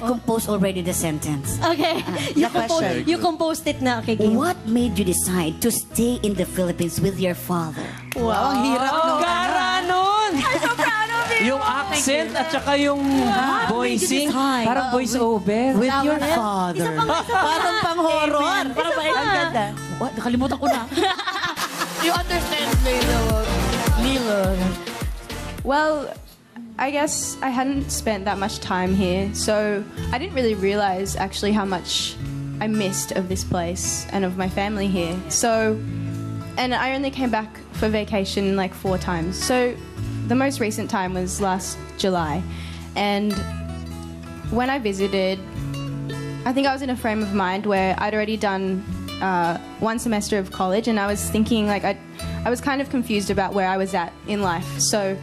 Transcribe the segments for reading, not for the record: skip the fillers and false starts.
composed already the sentence. Okay. You composed it na. Okay, game. What made you decide to stay in the Philippines with your father? Wow, ang hirap nun. Gara nun! I'm so proud of you! Yung accent at saka yung voicing, parang voice-over. With your father. Parang pang-horror. Ang ganda. What? Nakalimutan ko na. You understand, Leila. Well, I guess I hadn't spent that much time here, so I didn't really realize actually how much I missed of this place and of my family here. So, and I only came back for vacation like 4 times. So, the most recent time was last July, and when I visited, I think I was in a frame of mind where I'd already done 1 semester of college, and I was thinking like I was kind of confused about where I was at in life. So,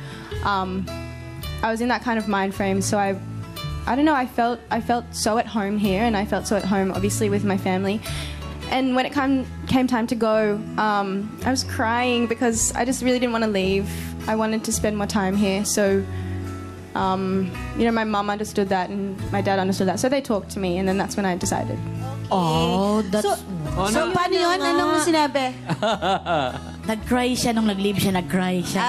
I was in that kind of mind frame. So I don't know. I felt so at home here, and I felt so at home, obviously, with my family. And when it came time to go, I was crying because I just really didn't want to leave. I wanted to spend more time here. So, you know, my mum understood that, and my dad understood that. So they talked to me, and then that's when I decided. Oh, that's... So, paano yun? Anong sinabi? Nag-cry siya nung nag-leave siya, nag-cry siya.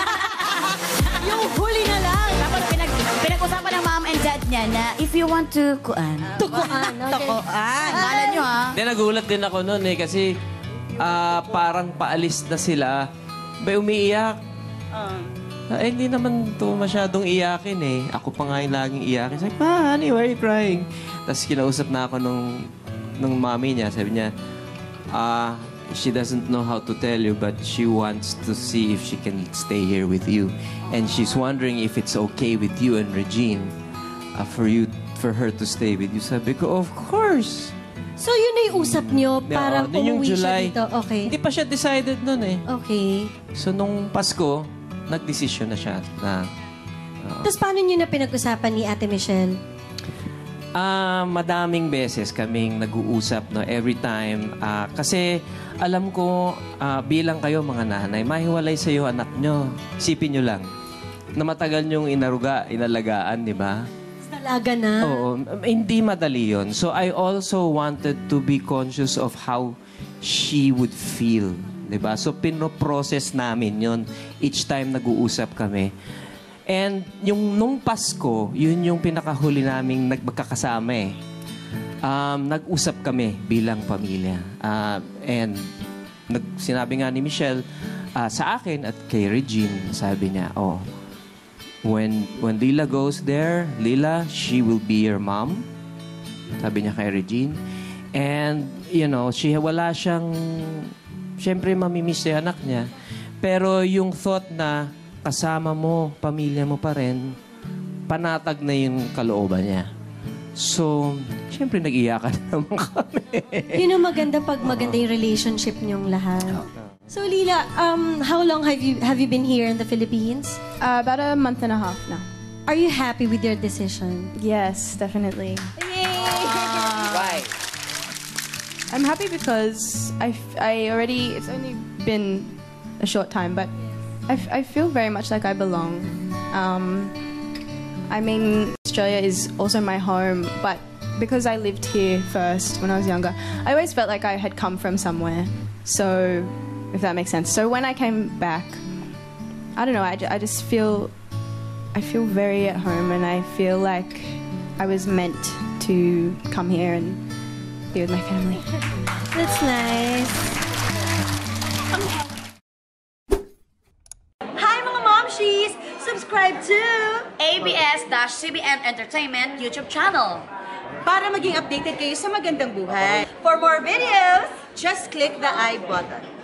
Yung huli na lang. Tapos pinag-usapan ng mom and dad niya na if you want to kuan. Tukuan. Tokoan. Alam nyo ha? Hindi, nagulat din ako noon eh kasi parang paalis na sila. Ba umiiyak? Hindi naman to masyadong iyakin eh. Ako pa nga yung laging iyakin. Sabi, honey, why are you crying? Tapos kinausap na ako nung mami niya. Sabi niya, she doesn't know how to tell you, but she wants to see if she can stay here with you. And she's wondering if it's okay with you and Regine for her to stay with you. Sabi ko, of course. So yun na yung usap nyo, parang umuwi siya dito. Okay. Hindi pa siya decided nun eh. Okay. So nung Pasko, nagdesisyon na siya na... Tapos paano nyo na pinag-usapan ni Ate Michelle? Madaming beses kaming nag-uusap no, every time. Kasi alam ko, bilang kayo mga nanay, mahiwalay sa iyo anak nyo. Isipin nyo lang, na matagal nyong inalagaan, di ba? Talaga na? Oo. Hindi madali yun. So I also wanted to be conscious of how she would feel. Di ba? So pinoprocess namin yun each time nag-uusap kami. And yung nung Pasko, yun yung pinakahuli naming nagkakasama eh. Nag-usap kami bilang pamilya. And sinabi nga ni Michelle sa akin at kay Regine, sabi niya, when Leila goes there, Leila, she will be your mom. Sabi niya kay Regine. And, you know, wala siyang, syempre mamimiss yung anak niya. Pero yung thought na kasama mo, pamilya mo pa rin, panatag na yung kalooban niya. So, syempre nag-iyakan naman kami. Yun ang maganda pag maganda yung relationship niyong lahat. So, Leila, how long have you been here in the Philippines? About a month and a half now. Are you happy with your decision? Yes, definitely. Yay! Why? I'm happy because it's only been a short time, but I feel very much like I belong. I mean, Australia is also my home, but because I lived here first when I was younger, I always felt like I had come from somewhere. So, if that makes sense. So when I came back, I don't know, I just feel very at home, and I feel like I was meant to come here and be with my family. That's nice. Hi mga momshies! Subscribe to ABS-CBN Entertainment YouTube channel Para maging updated kayo sa Magandang Buhay. For more videos, just click the I button.